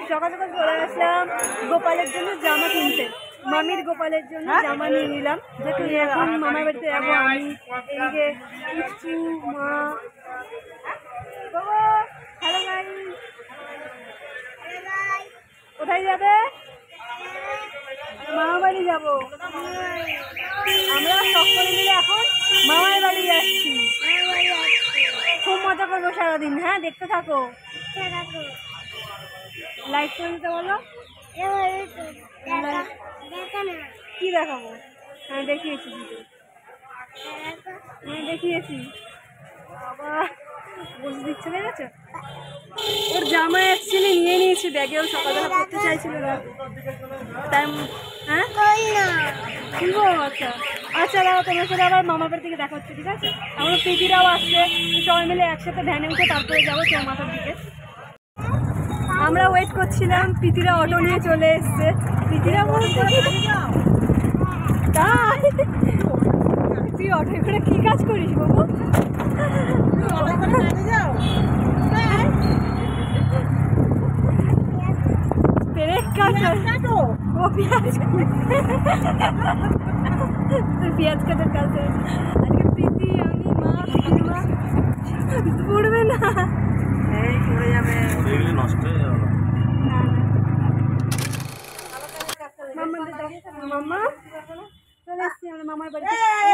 সকাল সকাল চলে আসলাম গোপালের জন্য জামা কিনতে। মামির গোপালের জন্য জামা নিয়ে নিলাম, যেহেতু এখন মামার বাড়িতে যাবো আমি। এদিকে কিচ্ছু মা বাবা। হ্যালো ভাই, কোথায় যাবে? মামার বাড়ি যাবো আমরা সকলে মিলে, এখন মামার বাড়ি যাচ্ছি। খুব মজা করবো সারাদিন। হ্যাঁ, দেখতে থাকো। লাইক করে দিতে বলো। কি দেখাবো? হ্যাঁ দেখিয়েছি, হ্যাঁ দেখিয়েছি। বাবা বসে দিচ্ছে, দেখেছো? ওর জামা অ্যাকচুয়ালি নিয়ে নিয়েছি ব্যাগে, ও সকালবেলা পড়তে চাইছিল না তাই। হ্যাঁ শুনবো। আচ্ছা আচ্ছা দাদা, তোমার সাথে আবার মামার বাড়ি থেকে দেখা হচ্ছে, ঠিক আছে? আমরা প্রীতিরাও আসছে, সবাই মিলে একসাথে ভ্যানে উঠে তারপরে যাবো চৌমাথার দিকে। আমরা ওয়েট করছিলাম, প্রীতিরা অটো নিয়ে চলে এসছে। প্রীতিরা বলছে তাই তুই অটো করে কি কাজ করিস বাবু? ও পেঁয়াজ কাটার কাছে আজকে প্রীতি, আমি, মা, পিসিমা। পড়বে না, এই পড়ে যাবে, নষ্ট হয়ে যাবে। মামা চলে এসছি আমরা মামার বাড়িতে।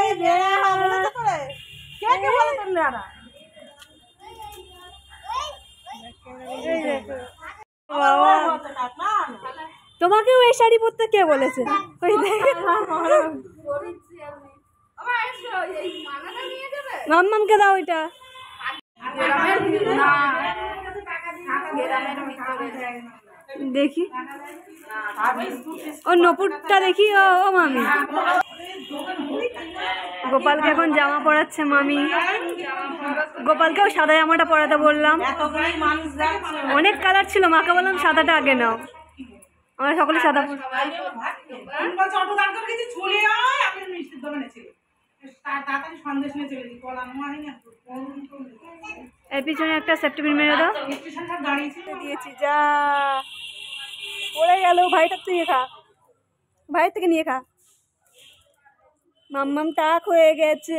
তোমাকেও এই শাড়ি পরতে কে বলেছে? মাম্মামকে দাও এটা। দেখি ও নপুরটা দেখি। ও মামি, গোপালকে এখন জামা পরাচ্ছে মামি। গোপালকেও সাদা জামাটা পরাতে বললাম, অনেক কালার ছিল, মাকে বললাম সাদাটা আগে নাও। আমরা সকলে সাদা। এর পিছনে একটা সেফটি মেরে দাও, দিয়েছি। যা পড়ে গেল, ভাইটার থেকে খা, ভাইয়ের থেকে নিয়ে খা। মাম্মাম টাক হয়ে গেছে।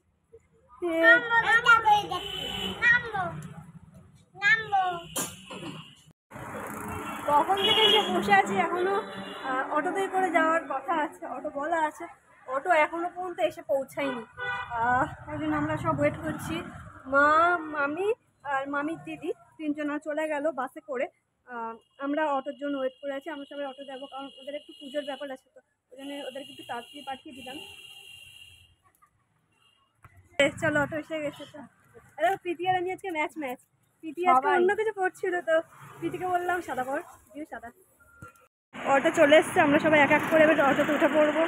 কখন থেকে যে বসে আছি, এখনো অটোতে করে যাওয়ার কথা আছে, অটো বলা আছে, অটো এখনো পর্যন্ত এসে পৌঁছায়নি। তাই জন্য আমরা সব ওয়েট করছি। মা, মামি আর মামির দিদি তিনজনা চলে গেল বাসে করে। আমরা অটোর জন্য ওয়েট করে আছি। আমরা সবাই অটো যাবো, কারণ ওদের একটু পুজোর ব্যাপার আছে, তো ওই জন্য ওদেরকে একটু তাড়াতাড়ি পাঠিয়ে দিলাম। চলো অটো এসে গেছে। তো আরে প্রীতি আর আমি আজকে ম্যাচ প্রীতি আজকে অন্য কিছু পড়ছিল, তো প্রীতিকে বললাম সাদা পর, দিও সাদা। অটো চলে এসছে, আমরা সবাই এক এক করে এবার অটোতে উঠে পড়বো।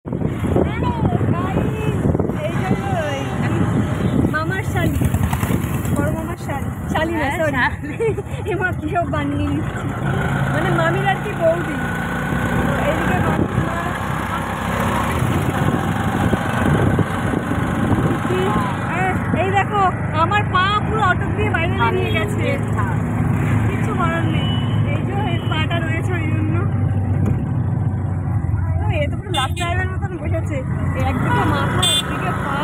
মামার শাড়ি, বড় মামার শাড়ি না, সরি এমা কি সব বানিয়ে নিচ্ছি, মানে মামির আর কি বৌদি। এইদিকে এই দেখো আমার পা পুরো অটো দিয়ে বাইরে নিয়ে গেছে, কিচ্ছু করার নেই। এই যে পাটা রয়েছে, ওই জন্য এ তো পুরো লাভ ড্রাইভারের মতন বসেছে, একদিকে মাথা একদিকে পা।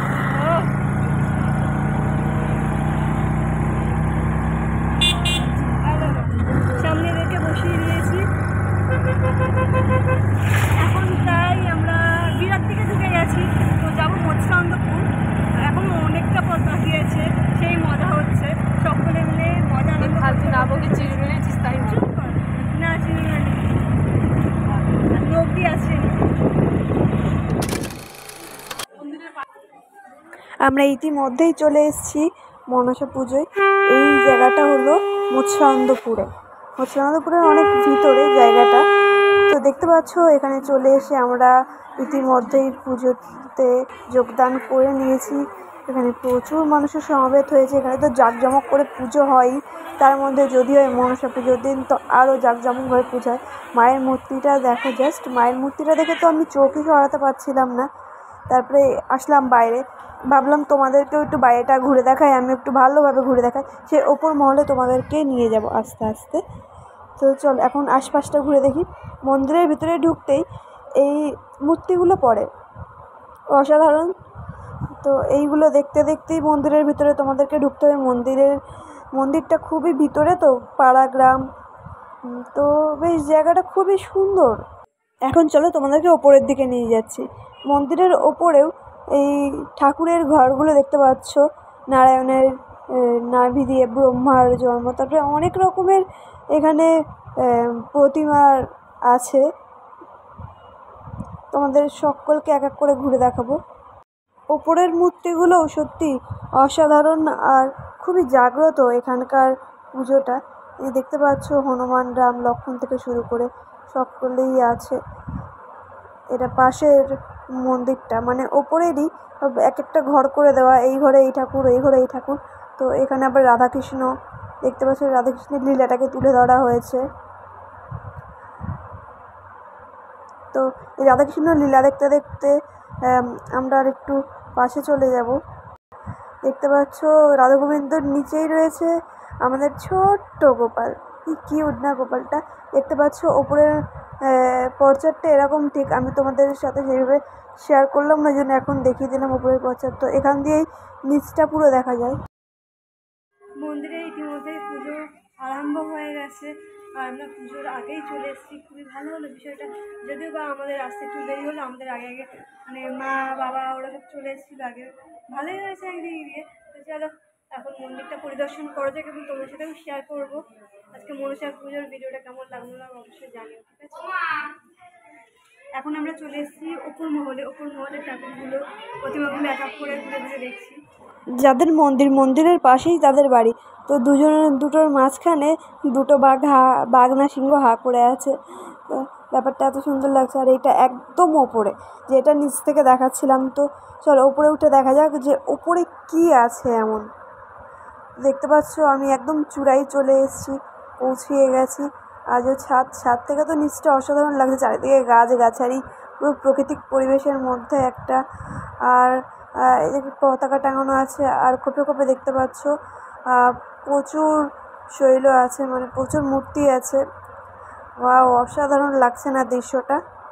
সামনে রেখে বসিয়ে দিয়েছি। এখন তাই আমরা বিরাট থেকে ঢুকে গেছি, তো যাবো মৎস্যানন্দপুর। এখনো অনেকটা পথ বাকি আছে, সেই মজা হচ্ছে সকলে মিলে মজা। ফালতু না বকে চিড়ে নিয়েছিস তাই না? চিড়ে লোকই আছে। আমরা ইতিমধ্যেই চলে এসেছি মনসা পুজোয়। এই জায়গাটা হলো মৎস্যানন্দপুরের অনেক ভিতরে জায়গাটা। তো দেখতে পাচ্ছ এখানে চলে এসে আমরা ইতিমধ্যেই পুজোতে যোগদান করে নিয়েছি। এখানে প্রচুর মানুষের সমাবেত হয়েছে। এখানে তো জাঁকজমক করে পুজো হয়, তার মধ্যে যদি হয় মনসা পুজোর দিন তো আরও জাঁকজমকভাবে পুজো হয়। মায়ের মূর্তিটা দেখো, জাস্ট মায়ের মূর্তিটা দেখে তো আমি চোখই সরাতে পারছিলাম না। তারপরে আসলাম বাইরে, ভাবলাম তোমাদেরকেও একটু বাইরেটা ঘুরে দেখাই, আমি একটু ভালোভাবে ঘুরে দেখাই, সে ওপর মহলে তোমাদেরকে নিয়ে যাব আস্তে আস্তে। তো চল এখন আশপাশটা ঘুরে দেখি। মন্দিরের ভিতরে ঢুকতেই এই মূর্তিগুলো পড়ে, অসাধারণ। তো এইগুলো দেখতে দেখতেই মন্দিরের ভিতরে তোমাদেরকে ঢুকতে হবে। মন্দিরটা খুবই ভিতরে, তো পাড়া গ্রাম, তো বেশ জায়গাটা খুবই সুন্দর। এখন চলো তোমাদেরকে ওপরের দিকে নিয়ে যাচ্ছি। মন্দিরের ওপরেও এই ঠাকুরের ঘরগুলো দেখতে পাচ্ছ, নারায়ণের নাভি দিয়ে ব্রহ্মার জন্ম, তারপরে অনেক রকমের এখানে প্রতিমার আছে। তোমাদের সকলকে এক এক করে ঘুরে দেখাবো। ওপরের মূর্তিগুলোও সত্যি অসাধারণ আর খুবই জাগ্রত এখানকার পুজোটা। এই দেখতে পাচ্ছ হনুমান, রাম, লক্ষ্মণ থেকে শুরু করে সকলেই আছে। এটা পাশের মন্দিরটা, মানে ওপরেরই এক একটা ঘর করে দেওয়া, এই ঘরে এই ঠাকুর, এই ঘরে এই ঠাকুর। তো এখানে আবার রাধাকৃষ্ণ দেখতে পাচ্ছ, রাধাকৃষ্ণের লীলাটাকে তুলে ধরা হয়েছে। তো এই রাধাকৃষ্ণ লীলা দেখতে দেখতে আমরা আর একটু পাশে চলে যাব। দেখতে পাচ্ছ রাধা গোবিন্দর নিচেই রয়েছে আমাদের ছোট্ট গোপাল। কি কিউট না গোপালটা! দেখতে পাচ্ছ ওপরের পর্চারটা এরকম, ঠিক আমি তোমাদের সাথে সেইভাবে শেয়ার করলাম না, জন্য এখন দেখিয়ে দিলাম ওপরের পর্চার। তো এখান দিয়েই নিচটা পুরো দেখা যায়। মন্দিরে ইতিমধ্যে পুজো আরম্ভ হয়ে গেছে, আর আমরা পুজোর আগেই চলে এসেছি। খুবই ভালো হলো বিষয়টা, যদিও বা আমাদের আসতে একটু দেরি হলো। আমাদের আগে আগে মানে মা বাবা ওরা সব চলে এসেছিলো আগে, ভালোই হয়েছে একদিকে গিয়ে। তো চলো এখন মন্দিরটা পরিদর্শন করা যাক এবং তোমার সাথেও শেয়ার করবো আজকে মনসা পুজোর ভিডিওটা কেমন লাগলো না অবশ্যই জানিও, ঠিক আছে? এখন আমরা চলে এসেছি ওপর মহলের ঠাকুরগুলো, প্রতিমাগুলো এক এক করে ঘুরে ঘুরে দেখছি। যাদের মন্দিরের পাশেই তাদের বাড়ি, তো দুটোর মাঝখানে দুটো বাঘ না সিংহ হা করে আছে। তো ব্যাপারটা এত সুন্দর লাগছে। আর এইটা একদম ওপরে, যেটা নিচ থেকে দেখাচ্ছিলাম। তো চলো ওপরে উঠে দেখা যাক যে ওপরে কি আছে এমন। দেখতে পাচ্ছ আমি একদম চূড়াই চলে এসেছি, পৌঁছিয়ে গেছি। আজও ছাদ থেকে তো নিচটা অসাধারণ লাগছে, চারিদিকে গাছগাছালি, পুরো প্রাকৃতিক পরিবেশের মধ্যে একটা। আর এদিকে পতাকা টাঙানো আছে, আর কোপে কোপে দেখতে পাচ্ছ প্রচুর শৈল আছে, মানে প্রচুর মূর্তি আছে। ওয়াও, অসাধারণ লাগছে না দৃশ্যটা?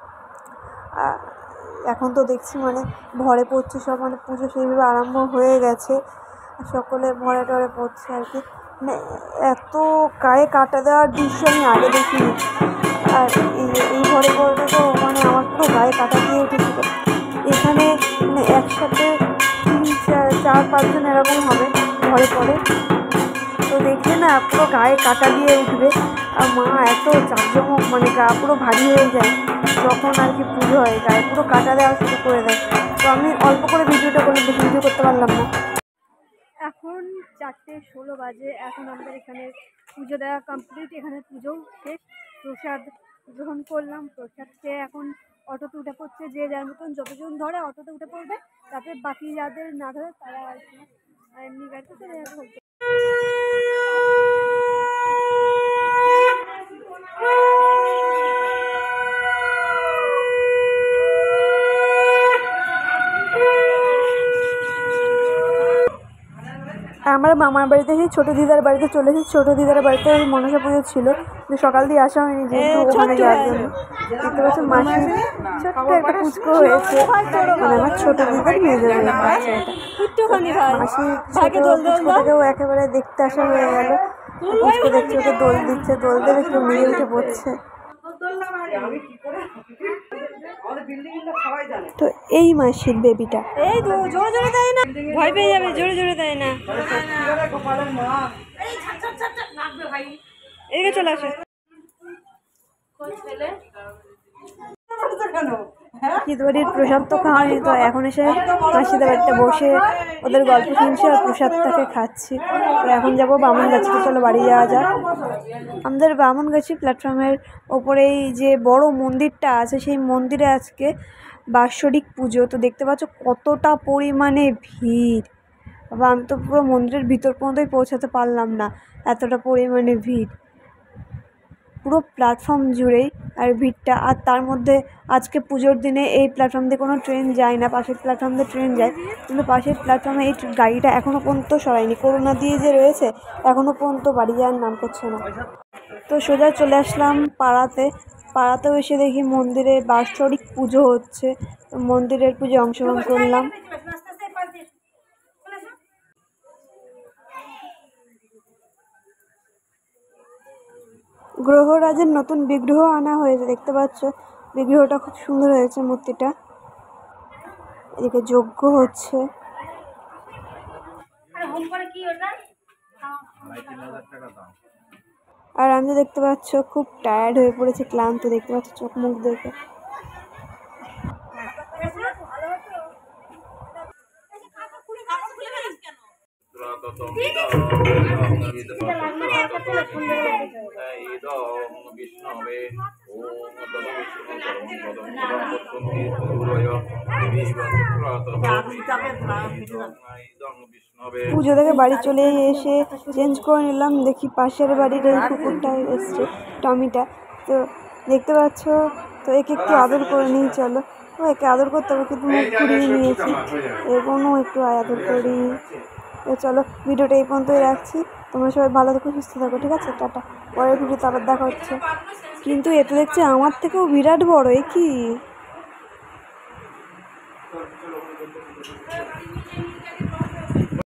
এখন তো দেখছি মানে ভরে পড়ছে সব, মানে পুজো সেইভাবে আরম্ভ হয়ে গেছে, সকলে ভরে টরে পড়ছে আর কি। মানে এত গায়ে কাটা দেওয়ার দৃশ্য আমি আগে দেখিনি। আর এই ভরে পড়াটা তো মানে আমার পুরো গায়ে কাটা দিয়ে উঠেছিল। এখানে মানে একসাথে 3-4-5 জন এরকম হবে ঘরে পড়ে, তো দেখলে না পুরো গায়ে কাটা দিয়ে উঠবে। আর মা এত জাঁকজমক, মানে গা পুরো ভারী হয়ে যায় যখন আর কি পুজো হয়, গায়ে পুরো কাটা দেওয়া শুরু করে দেয়। তো আমি অল্প করে ভিডিওটা করলে বেশি ভিডিও করতে পারলাম না। এখন 4:16 বাজে, এখন আমাদের এখানে পুজো দেওয়া কমপ্লিট। এখানে পুজোও শেষ, প্রসাদ গ্রহণ করলাম। প্রসাদ খেয়ে এখন অটোতে উঠে পড়ছে, যে যার মতন যতজন ধরে অটোতে উঠে পড়বে, তারপরে বাকি যাদের না ধরে তারা আর কি এমনি গাড়িতে চলে যাবে। আমরা মামার বাড়িতে সেই ছোটো দিদার বাড়িতে চলে এসেছি। ছোটো দিদার বাড়িতে মনসা পুজো ছিল, কিন্তু সকাল দিয়ে আসা হয়নি যেহেতু ওখানে যাওয়ার জন্য। দেখতে পাচ্ছ মাসি ছোট্ট একটা পুচকো হয়েছে, মানে আমার ছোটো দিদার মেয়েদের মাসি পুচকোটাকেও একেবারে দেখতে আসা হয়ে গেল। পুচকো দেখছে, ওকে দোল দিচ্ছে, দোল দেবে কেউ নিয়ে উঠে পড়ছে। তো এই মাসির বেবিটা, এই তো জোরে জোরে দেয় না, ভয় পেয়ে যাবে, জোরে জোরে দেয় না। এদিকে চলে আসে। ঈদবাড়ির প্রসাদ তো খাওয়া হয়নি, তো এখন এসে মাসিদের বাড়িতে বসে ওদের গল্প শুনছি আর প্রসাদটাকে খাচ্ছি। তো এখন যাবো বামনগাছিতে, চলো বাড়ি যাওয়া যাক। আমাদের বামনগাছি প্ল্যাটফর্মের ওপরেই যে বড় মন্দিরটা আছে, সেই মন্দিরে আজকে বাৎসরিক পুজো। তো দেখতে পাচ্ছ কতটা পরিমাণে ভিড়। বাবা, আমি তো পুরো মন্দিরের ভিতর পর্যন্তই পৌঁছাতে পারলাম না, এতটা পরিমাণে ভিড় পুরো প্ল্যাটফর্ম জুড়েই। আর ভিড়টা, আর তার মধ্যে আজকে পুজোর দিনে এই প্ল্যাটফর্ম দিয়ে কোনো ট্রেন যায় না, পাশের প্ল্যাটফর্ম দিয়ে ট্রেন যায়, কিন্তু পাশের প্ল্যাটফর্মে এই গাড়িটা এখনও পর্যন্ত সরায়নি। করোনা দিয়ে যে রয়েছে, এখনও পর্যন্ত বাড়ি যাওয়ার নাম করছে না। তো সোজা চলে আসলাম পাড়াতেও এসে দেখি মন্দিরে বাৎসরিক পুজো হচ্ছে, তো মন্দিরের পুজো অংশগ্রহণ করলাম। গ্রহরাজের নতুন বিগ্রহ আনা হয়েছে, দেখতে পাচ্ছ বিগ্রহটা খুব সুন্দর হয়েছে মূর্তিটা। এদিকে যজ্ঞ হচ্ছে। আর আমি দেখতে পাচ্ছ খুব টায়ার্ড হয়ে পড়েছে, ক্লান্ত, দেখতে পাচ্ছ চোখ মুখ দেখে। পুজো থেকে বাড়ি চলে এসে চেঞ্জ করে নিলাম, দেখি পাশের বাড়ির এই কুকুরটা এসছে, টমিটা। তো দেখতে পাচ্ছ, তো একে একটু আদর করে নিই, চলো। ও একে আদর করতে হবে, কিন্তু মুখ ঘুরিয়ে নিয়েছি, এখনও একটু আদর করি। তো চলো, ভিডিওটা এই পর্যন্তই রাখছি। তোমরা সবাই ভালো থাকো, সুস্থ থাকো, ঠিক আছে? টাটা, পরের ভিডিওতে আবার দেখা হচ্ছে। কিন্তু এতে দেখছি আমার থেকেও বিরাট বড়, এ কি?